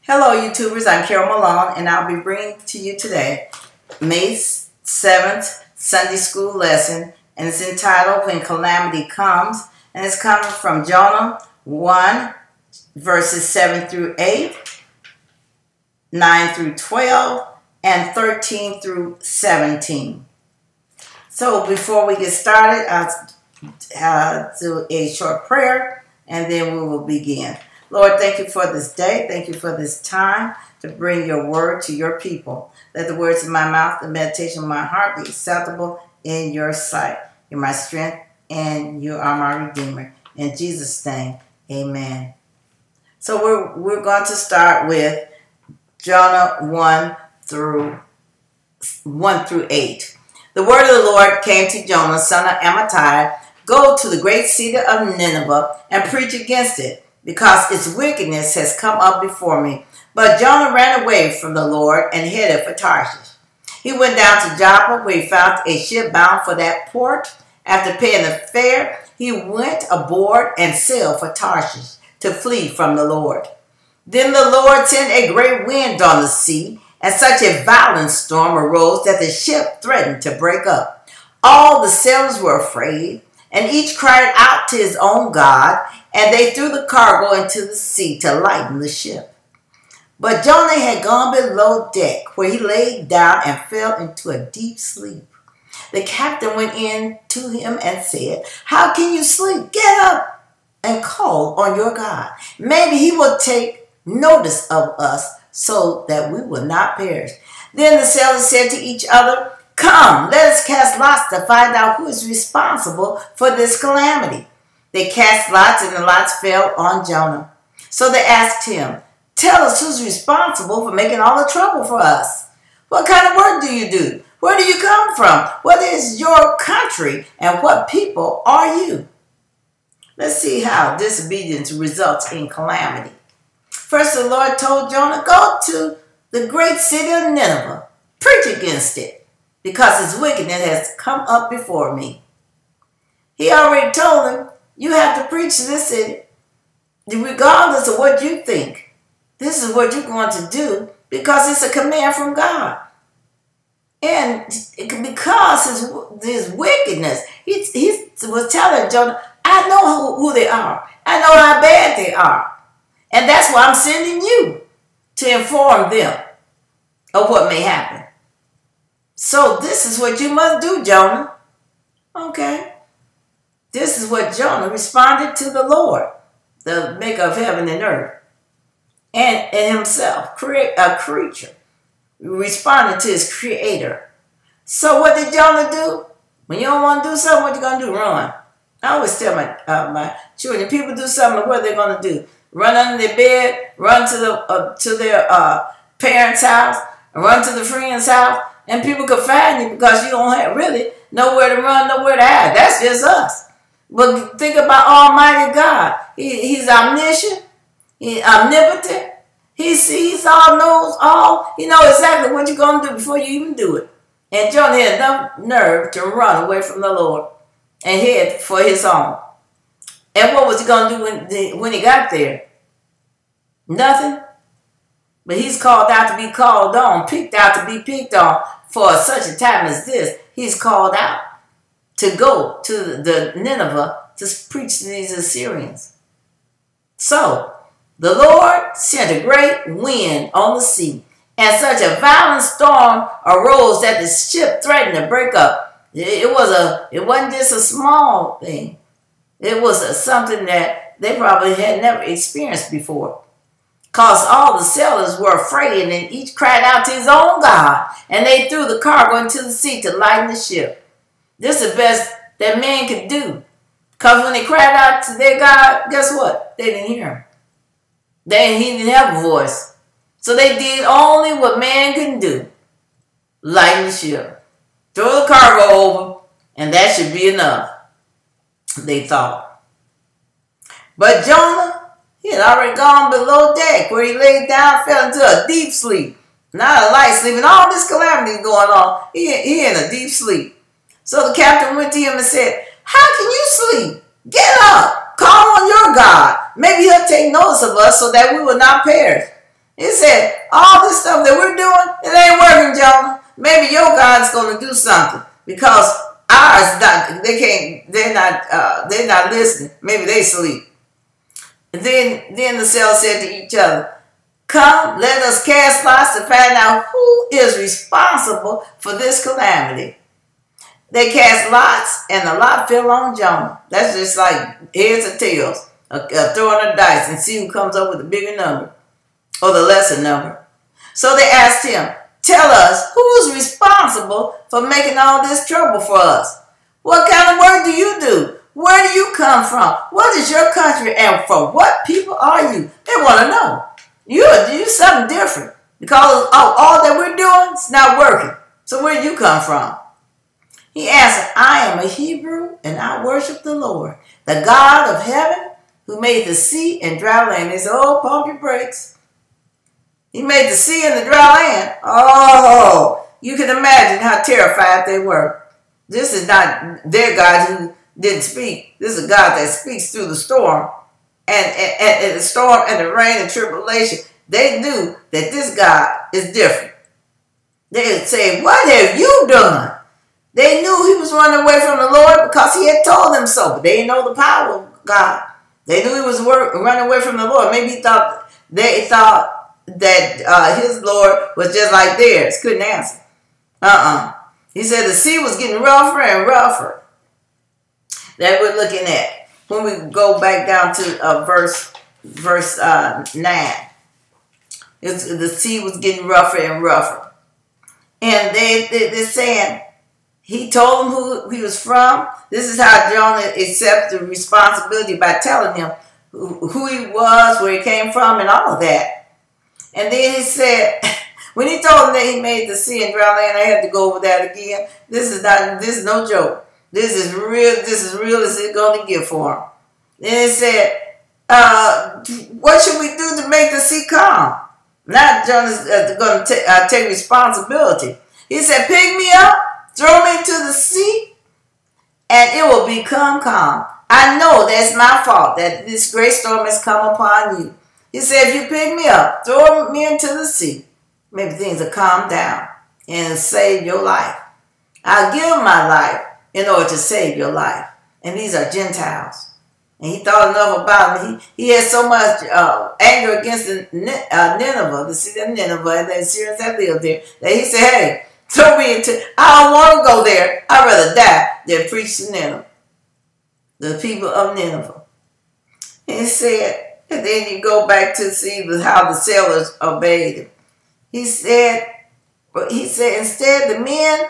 Hello, YouTubers. I'm Carol Malone, and I'll be bringing to you today May 7th Sunday School lesson, and it's entitled When Calamity Comes, and it's coming from Jonah 1, verses 7 through 8, 9 through 12, and 13 through 17. So before we get started, I'll do a short prayer, and then we will begin. Lord, thank you for this day. Thank you for this time to bring your word to your people. Let the words of my mouth, the meditation of my heart be acceptable in your sight. You're my strength and you are my Redeemer. In Jesus' name, amen. So we're going to start with Jonah 1 through 8. The word of the Lord came to Jonah, son of Amittai. Go to the great city of Nineveh and preach against it, because its wickedness has come up before me. But Jonah ran away from the Lord and headed for Tarshish. He went down to Joppa, where he found a ship bound for that port. After paying the fare, he went aboard and sailed for Tarshish to flee from the Lord. Then the Lord sent a great wind on the sea, and such a violent storm arose that the ship threatened to break up. All the sailors were afraid, and each cried out to his own God, and they threw the cargo into the sea to lighten the ship. But Jonah had gone below deck, where he laid down and fell into a deep sleep. The captain went in to him and said, "How can you sleep? Get up and call on your God. Maybe he will take notice of us so that we will not perish." Then the sailors said to each other, "Come, let us cast lots to find out who is responsible for this calamity." They cast lots, and the lots fell on Jonah. So they asked him, "Tell us who's responsible for making all the trouble for us. What kind of work do you do? Where do you come from? What is your country? And what people are you?" Let's see how disobedience results in calamity. First, the Lord told Jonah, "Go to the great city of Nineveh. Preach against it, because its wickedness has come up before me." He already told him, you have to preach to this city, regardless of what you think. This is what you're going to do, because it's a command from God. And because his wickedness, he was telling Jonah, I know who they are. I know how bad they are. And that's why I'm sending you to inform them of what may happen. So this is what you must do, Jonah. Okay. This is what Jonah responded to the Lord, the maker of heaven and earth, and himself, a creature, responded to his creator. So what did Jonah do? When you don't want to do something, what you going to do? Run. I always tell my children, if people do something, what are they going to do? Run under their bed, run to their parents' house, run to the friend's house, and people can find you because you don't have really nowhere to run, nowhere to hide. That's just us. But think about Almighty God. He's omniscient. He's omnipotent. He sees all, knows all. He knows exactly what you're going to do before you even do it. And Jonah had enough nerve to run away from the Lord and head for his own. And what was he going to do when he got there? Nothing. But he's called out to be called on, picked out to be picked on for such a time as this. He's called out to go to the Nineveh to preach to these Assyrians. So the Lord sent a great wind on the sea, and such a violent storm arose that the ship threatened to break up. It wasn't just a small thing. It was something that they probably had never experienced before. Because all the sailors were afraid, and each cried out to his own God, and they threw the cargo into the sea to lighten the ship. This is the best that man could do. Because when they cried out to their God, guess what? They didn't hear him. He didn't have a voice. So they did only what man can do. Lighten the ship. Throw the cargo over, and that should be enough, they thought. But Jonah, he had already gone below deck, where he laid down, fell into a deep sleep. Not a light sleep, and all this calamity going on. He in a deep sleep. So the captain went to him and said, "How can you sleep? Get up, call on your God. Maybe he'll take notice of us so that we will not perish." He said, all this stuff that we're doing, it ain't working, Jonah. Maybe your God's going to do something because ours not. They're not listening. Maybe they sleep. And then the cells said to each other, come, let us cast lots to find out who is responsible for this calamity. They cast lots, and the lot fell on Jonah. That's just like heads or tails, throwing a dice and see who comes up with the bigger number or the lesser number. So they asked him, tell us who's responsible for making all this trouble for us. What kind of work do you do? Where do you come from? What is your country? And from what people are you? They want to know. You something different because all that we're doing is not working. So where do you come from? He answered, I am a Hebrew and I worship the Lord, the God of heaven who made the sea and dry land. They said, oh, pump your brakes. He made the sea and the dry land. Oh, you can imagine how terrified they were. This is not their God who didn't speak. This is a God that speaks through the storm and the storm and the rain and tribulation. They knew that this God is different. They would say, what have you done? They knew he was running away from the Lord because he had told them so. But they didn't know the power of God. They knew he was running away from the Lord. Maybe they thought that his Lord was just like theirs. Couldn't answer. He said the sea was getting rougher and rougher. That we're looking at. When we go back down to verse 9. The sea was getting rougher and rougher. And they're saying, he told them who he was from. This is how Jonah accepted the responsibility by telling him who he was, where he came from, and all of that. And then he said, when he told them that he made the sea and dry land, I had to go over that again. This is no joke. This is real as it's going to get for him. Then he said, what should we do to make the sea calm? Now Jonah's going to take responsibility. He said, pick me up, throw me into the sea, and it will become calm. I know that's my fault that this great storm has come upon you. He said, if you pick me up, throw me into the sea, maybe things will calm down and save your life. I'll give my life in order to save your life. And these are Gentiles. And he thought enough about them. He had so much anger against Nineveh, the city of Nineveh, and the Syrians that lived there, that he said, hey, throw me into, I don't want to go there. I'd rather die than preach to Nineveh, the people of Nineveh. And he said, and then you go back to see how the sailors obeyed him. He said, instead the men,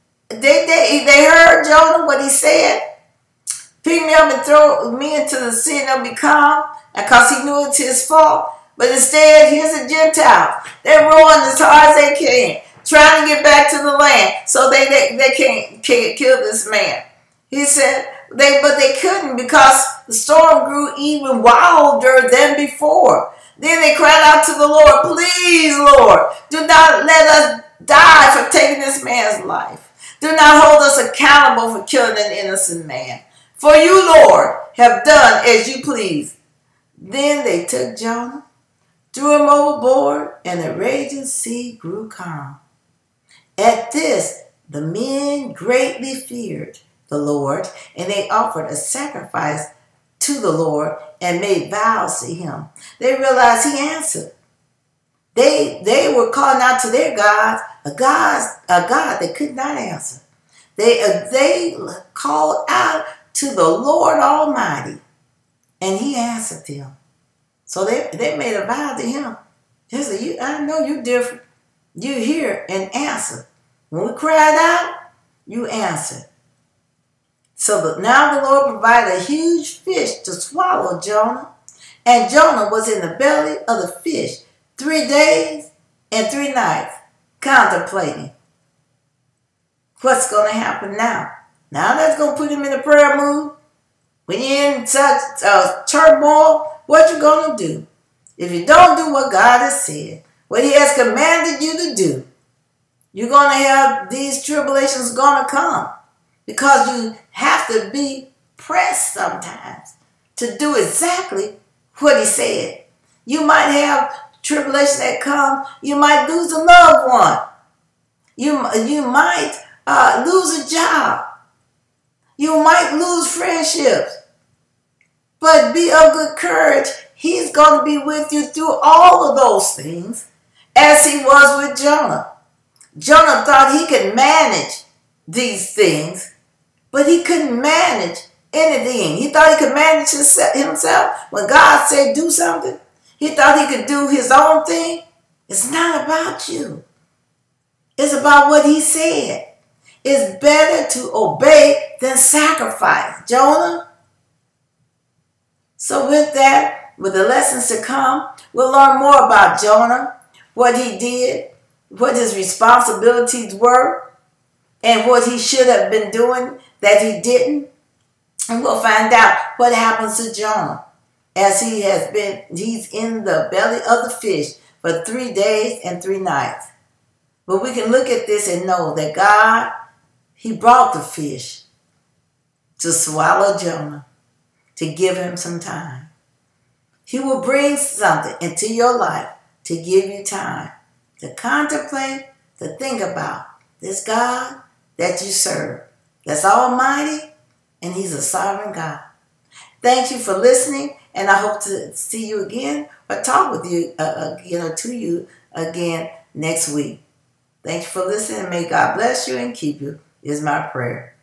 they heard Jonah, what he said. Pick me up and throw me into the sea and they'll be calm, because he knew it's his fault. But instead, here's a Gentile. They're rowing as hard as they can, trying to get back to the land so they can't kill this man. He said, but they couldn't, because the storm grew even wilder than before. Then they cried out to the Lord, please, Lord, do not let us die for taking this man's life. Do not hold us accountable for killing an innocent man. For you, Lord, have done as you please. Then they took Jonah, threw him overboard, and the raging sea grew calm. At this, the men greatly feared the Lord, and they offered a sacrifice to the Lord and made vows to him. They realized he answered. They were calling out to their gods, a God that could not answer. They called out to the Lord Almighty, and he answered them. So they made a vow to him. They said, I know you're different. You hear and answer. When we cried out, you answered. So now the Lord provided a huge fish to swallow Jonah, and Jonah was in the belly of the fish 3 days and 3 nights, contemplating what's going to happen now. Now that's going to put him in a prayer mood. When you're in such turmoil, what you going to do? If you don't do what God has said, what he has commanded you to do, you're going to have these tribulations going to come, because you have to be pressed sometimes to do exactly what he said. You might have tribulation that comes, you might lose a loved one. You might lose a job. You might lose friendships. But be of good courage. He's going to be with you through all of those things, as he was with Jonah. Jonah thought he could manage these things, but he couldn't manage anything. He thought he could manage himself. When God said do something, he thought he could do his own thing. It's not about you. It's about what he said. It's better to obey than sacrifice. Jonah. So with that, with the lessons to come, we'll learn more about Jonah, what he did, what his responsibilities were, and what he should have been doing that he didn't. And we'll find out what happens to Jonah as he's in the belly of the fish for 3 days and 3 nights. But we can look at this and know that God, he brought the fish to swallow Jonah, to give him some time. He will bring something into your life to give you time to contemplate, to think about this God that you serve, that's almighty, and he's a sovereign God. Thank you for listening, and I hope to see you again or talk with you again or to you again next week. Thank you for listening. May God bless you and keep you is my prayer.